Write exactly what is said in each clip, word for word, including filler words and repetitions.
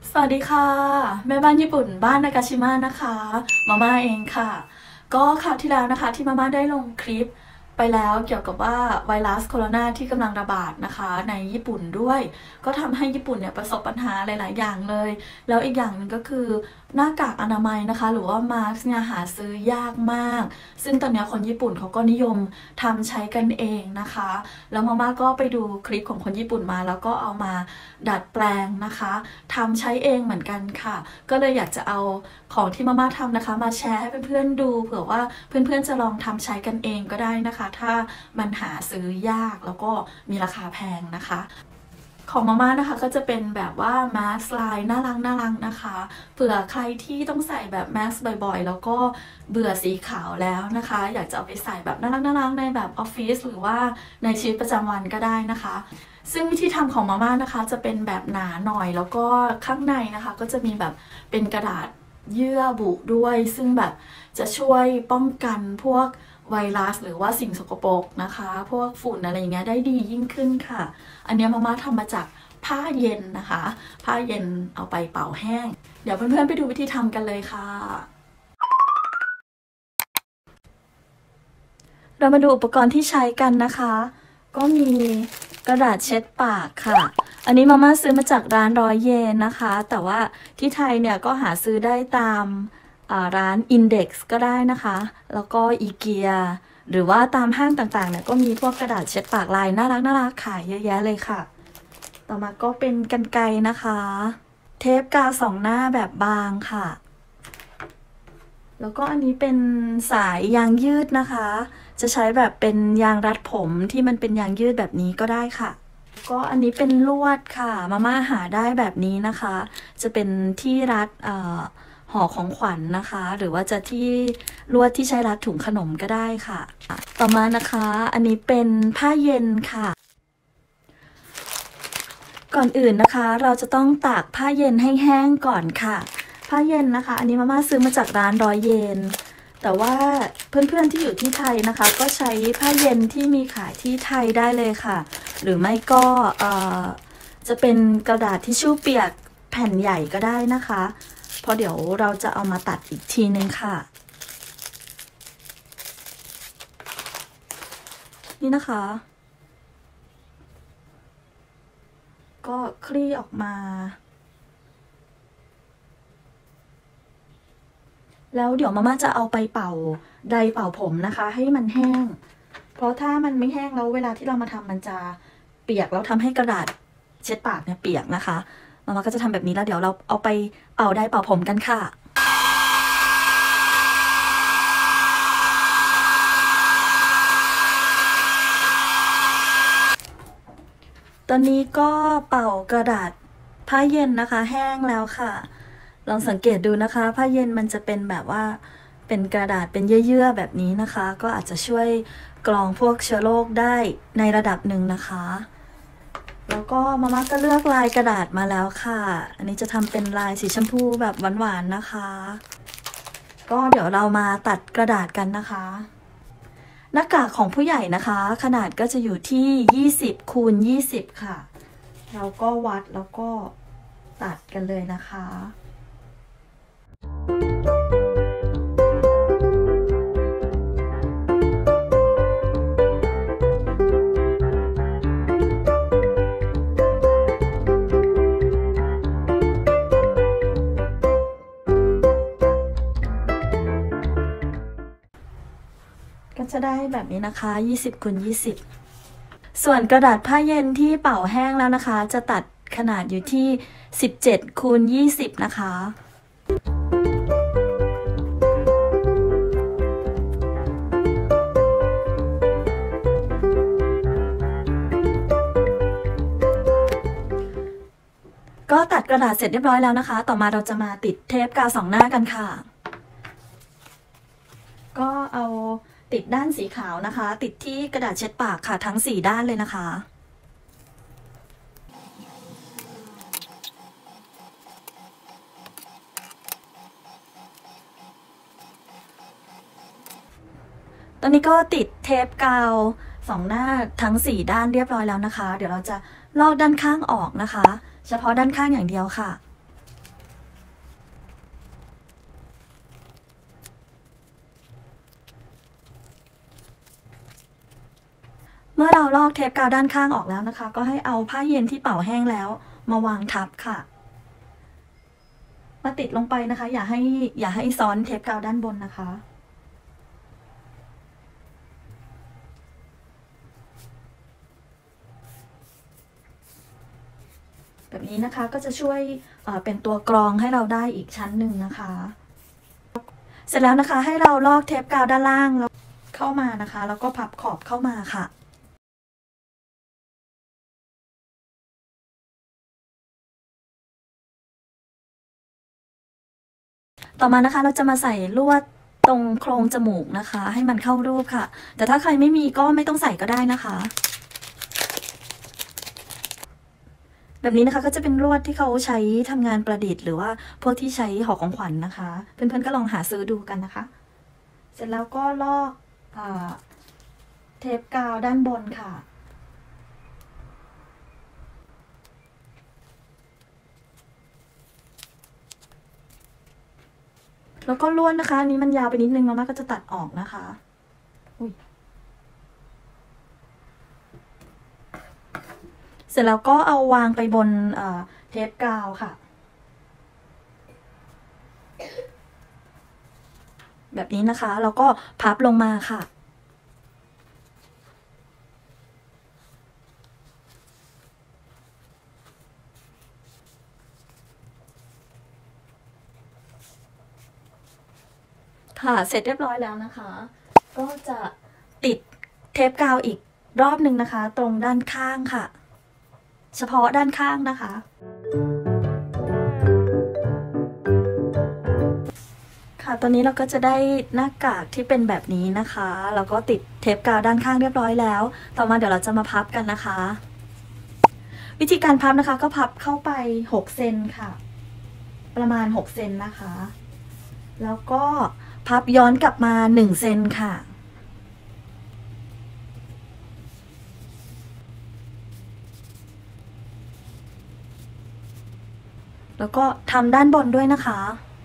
สวัสดีค่ะแม่บ้านญี่ปุ่นบ้านนากาชิมะนะคะมาม่าเองค่ะก็คราวที่แล้วนะคะที่มาม่าได้ลงคลิปไปแล้วเกี่ยวกับว่าไวรัสโคโรนาที่กำลังระบาดนะคะในญี่ปุ่นด้วยก็ทำให้ญี่ปุ่นเนี่ยประสบปัญหาหลายๆอย่างเลยแล้วอีกอย่างหนึ่งก็คือหน้ากากอนามัยนะคะหรือว่ามาสก์เนี่ยหาซื้อยากมากซึ่งตอนนี้คนญี่ปุ่นเขาก็นิยมทำใช้กันเองนะคะแล้วมาม่าก็ไปดูคลิปของคนญี่ปุ่นมาแล้วก็เอามาดัดแปลงนะคะทำใช้เองเหมือนกันค่ะก็เลยอยากจะเอาของที่มาม่าทำนะคะมาแชร์ให้เพื่อนๆดูเผื่อว่าเพื่อนๆจะลองทำใช้กันเองก็ได้นะคะถ้ามันหาซื้อยากแล้วก็มีราคาแพงนะคะของมาม่านะคะก็จะเป็นแบบว่าแมสลายน่ารักน่ารักนะคะเผื่อใครที่ต้องใส่แบบแมสบ่อยๆแล้วก็เบื่อสีขาวแล้วนะคะอยากจะเอาไปใส่แบบน่ารักน่ารักในแบบออฟฟิศหรือว่าในชีวิตประจำวันก็ได้นะคะซึ่งวิธีทำของมาม่านะคะจะเป็นแบบหนาหน่อยแล้วก็ข้างในนะคะก็จะมีแบบเป็นกระดาษเยื่อบุด้วยซึ่งแบบจะช่วยป้องกันพวกไวรัสหรือว่าสิ่งสกปรกนะคะพวกฝุ่นอะไรอย่างเงี้ยได้ดียิ่งขึ้นค่ะอันนี้มาม่าทำมาจากผ้าเย็นนะคะผ้าเย็นเอาไปเป่าแห้งเดี๋ยวเพื่อนๆไปดูวิธีทำกันเลยค่ะเรามาดูอุปกรณ์ที่ใช้กันนะคะก็มีกระดาษเช็ดปากค่ะอันนี้มาม่าซื้อมาจากร้านร้อยเยนนะคะแต่ว่าที่ไทยเนี่ยก็หาซื้อได้ตามร้าน Index ก็ได้นะคะแล้วก็อีเกียหรือว่าตามห้างต่างๆเนี่ยก็มีพวกกระดาษเช็ดปากลายน่ารักน่ารักขายเยอะแยะเลยค่ะต่อมาก็เป็นกรรไกรนะคะเทปกาวสองหน้าแบบบางค่ะแล้วก็อันนี้เป็นสายยางยืดนะคะจะใช้แบบเป็นยางรัดผมที่มันเป็นยางยืดแบบนี้ก็ได้ค่ะก็อันนี้เป็นลวดค่ะมาม่าหาได้แบบนี้นะคะจะเป็นที่รัดห่อของขวัญ น, นะคะหรือว่าจะที่ลวดที่ใช้รัดถุงขนมก็ได้ค่ะต่อมานะคะอันนี้เป็นผ้าเย็นค่ะก่อนอื่นนะคะเราจะต้องตากผ้าเย็นให้แห้งก่อนค่ะผ้าเย็นนะคะอันนี้มาม่าซื้อมาจากร้านร้อยเยนแต่ว่าเพื่อนๆที่อยู่ที่ไทยนะคะก็ใช้ผ้าเย็นที่มีขายที่ไทยได้เลยค่ะหรือไม่ก็จะเป็นกระดาษทิชชู่เปียกแผ่นใหญ่ก็ได้นะคะเพราะเดี๋ยวเราจะเอามาตัดอีกทีนึงค่ะนี่นะคะก็คลี่ออกมาแล้วเดี๋ยวมาม่าจะเอาไปเป่าไดร์เป่าผมนะคะให้มันแห้งเพราะถ้ามันไม่แห้งแล้วเวลาที่เรามาทำมันจะเปียกแล้วทำให้กระดาษเช็ดปากเนี่ยเปียกนะคะมาม่าก็จะทำแบบนี้แล้วเดี๋ยวเราเอาไปเป่าไดร์เป่าผมกันค่ะตอนนี้ก็เป่ากระดาษผ้าเย็นนะคะแห้งแล้วค่ะลองสังเกตดูนะคะผ้าเย็นมันจะเป็นแบบว่าเป็นกระดาษเป็นเยื่อๆแบบนี้นะคะก็อาจจะช่วยกรองพวกเชื้อโรคได้ในระดับหนึ่งนะคะแล้วก็มาม่าก็เลือกลายกระดาษมาแล้วค่ะอันนี้จะทำเป็นลายสีชมพูแบบหวานๆนะคะก็เดี๋ยวเรามาตัดกระดาษกันนะคะหน้ากากของผู้ใหญ่นะคะขนาดก็จะอยู่ที่ยี่สิบคูณยี่สิบค่ะเราก็วัดแล้วก็ตัดกันเลยนะคะก็จะได้แบบนี้นะคะยี่สิบคูณยี่สิบส่วนกระดาษผ้าเย็นที่เป่าแห้งแล้วนะคะจะตัดขนาดอยู่ที่สิบเจ็ดคูณยี่สิบนะคะก็ตัดกระดาษเสร็จเรียบร้อยแล้วนะคะต่อมาเราจะมาติดเทปกาวสองหน้ากันค่ะก็เอาติดด้านสีขาวนะคะติดที่กระดาษเช็ดปากค่ะทั้งสี่ด้านเลยนะคะตอนนี้ก็ติดเทปกาวสองหน้าทั้งสี่ด้านเรียบร้อยแล้วนะคะเดี๋ยวเราจะลอกด้านข้างออกนะคะเฉพาะด้านข้างอย่างเดียวค่ะเมื่อเราลอกเทปกาวด้านข้างออกแล้วนะคะก็ให้เอาผ้าเย็นที่เป่าแห้งแล้วมาวางทับค่ะมาติดลงไปนะคะอย่าให้อย่าให้ซ้อนเทปกาวด้านบนนะคะแบบนี้นะคะก็จะช่วยเป็นตัวกรองให้เราได้อีกชั้นหนึ่งนะคะเสร็จแล้วนะคะให้เราลอกเทปกาวด้านล่างแล้วเข้ามานะคะแล้วก็พับขอบเข้ามาค่ะต่อมานะคะเราจะมาใส่ลวดตรงโครงจมูกนะคะให้มันเข้ารูปค่ะแต่ถ้าใครไม่มีก็ไม่ต้องใส่ก็ได้นะคะแบบนี้นะคะก็จะเป็นลวดที่เขาใช้ทำงานประดิษฐ์หรือว่าพวกที่ใช้ห่อของขวัญ นนะคะเพื่อนๆก็ลองหาซื้อดูกันนะคะเสร็จแล้วก็ลอกเทปกาวด้านบนค่ะแล้วก็ลวดนะคะอันนี้มันยาวไปนิดนึงมาม่าก็จะตัดออกนะคะอุ้ยเสร็จแล้วก็เอาวางไปบนเทปกาวค่ะแบบนี้นะคะแล้วก็พับลงมาค่ะค่ะเสร็จเรียบร้อยแล้วนะคะก็จะติดเทปกาวอีกรอบหนึ่งนะคะตรงด้านข้างค่ะเฉพาะด้านข้างนะคะค่ะตอนนี้เราก็จะได้หน้ากากที่เป็นแบบนี้นะคะแล้วก็ติดเทปกาวด้านข้างเรียบร้อยแล้วต่อมาเดี๋ยวเราจะมาพับกันนะคะวิธีการพับนะคะก็พับเข้าไปหกเซนค่ะประมาณหกเซนนะคะแล้วก็พับย้อนกลับมาหนึ่งเซนค่ะแล้วก็ทำด้านบนด้วยนะคะ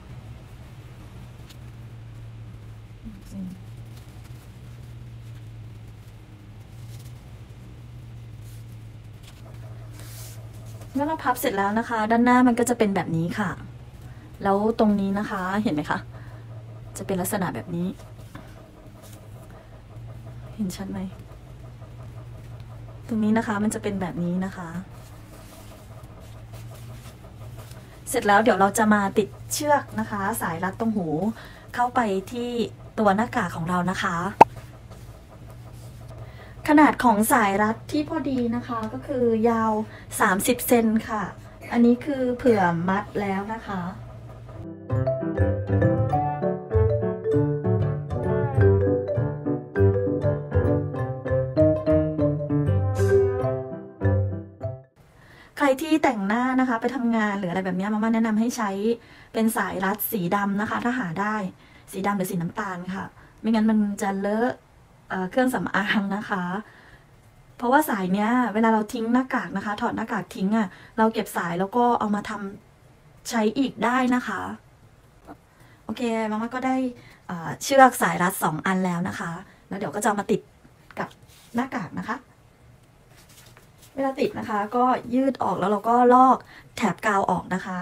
เมื่อเราพับเสร็จแล้วนะคะด้านหน้ามันก็จะเป็นแบบนี้ค่ะแล้วตรงนี้นะคะเห็นไหมคะจะเป็นลักษณะแบบนี้เห็นชัดไหมตรงนี้นะคะมันจะเป็นแบบนี้นะคะเสร็จแล้วเดี๋ยวเราจะมาติดเชือกนะคะสายรัดตรงหูเข้าไปที่ตัวหน้ากากของเรานะคะขนาดของสายรัดที่พอดีนะคะก็คือยาวสามสิบเซนค่ะอันนี้คือเผื่อมัดแล้วนะคะใครที่แต่งหน้านะคะไปทำงานหรืออะไรแบบนี้มาม่าแนะนำให้ใช้เป็นสายรัดสีดำนะคะถ้าหาได้สีดำหรือสีน้ำตาลค่ะไม่งั้นมันจะเลอะเครื่องสำอางนะคะเพราะว่าสายเนี้ยเวลาเราทิ้งหน้ากากนะคะถอดหน้ากากทิ้งอ่ะเราเก็บสายแล้วก็เอามาทำใช้อีกได้นะคะโอเคมาม่าก็ได้เชือกสายรัดสองอันแล้วนะคะแล้วเดี๋ยวก็จะมาติดกับหน้ากากนะคะเวลาติดนะคะก็ยืดออกแล้วเราก็ลอกแถบกาวออกนะคะ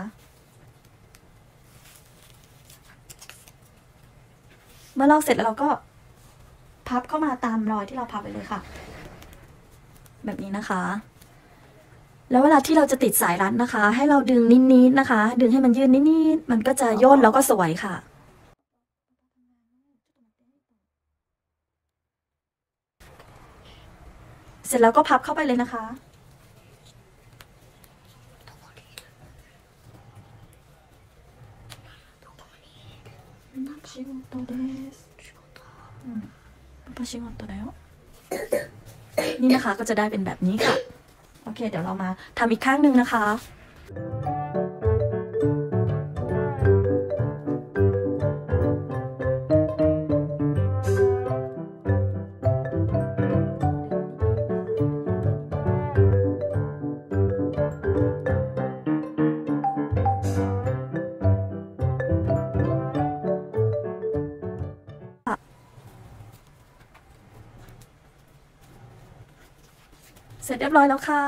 เมื่อลอกเสร็จแล้วเราก็พับเข้ามาตามรอยที่เราพับไปเลยค่ะแบบนี้นะคะแล้วเวลาที่เราจะติดสายรัดนะคะให้เราดึงนิดๆนะคะดึงให้มันยืดนิดๆมันก็จะย่นแล้วก็สวยค่ะเสร็จแล้วก็พับเข้าไปเลยนะคะ仕事ですうんパパ仕事だよนี่นะคะก็จะได้เป็นแบบนี้ค่ะโอเคเดี๋ยวเรามาทำอีกข้างหนึ่งนะคะเสร็จเรียบร้อยแล้วค่ะ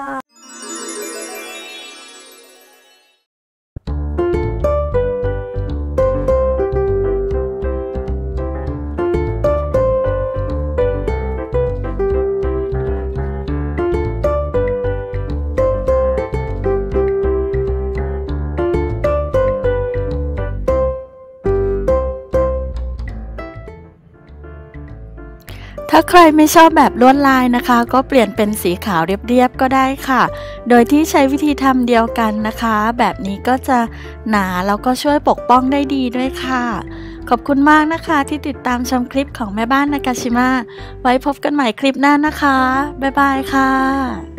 ถ้าใครไม่ชอบแบบลวดลายนะคะก็เปลี่ยนเป็นสีขาวเรียบๆก็ได้ค่ะโดยที่ใช้วิธีทำเดียวกันนะคะแบบนี้ก็จะหนาแล้วก็ช่วยปกป้องได้ดีด้วยค่ะขอบคุณมากนะคะที่ติดตามชมคลิปของแม่บ้านนากาชิมะไว้พบกันใหม่คลิปหน้านะคะบ๊ายบายค่ะ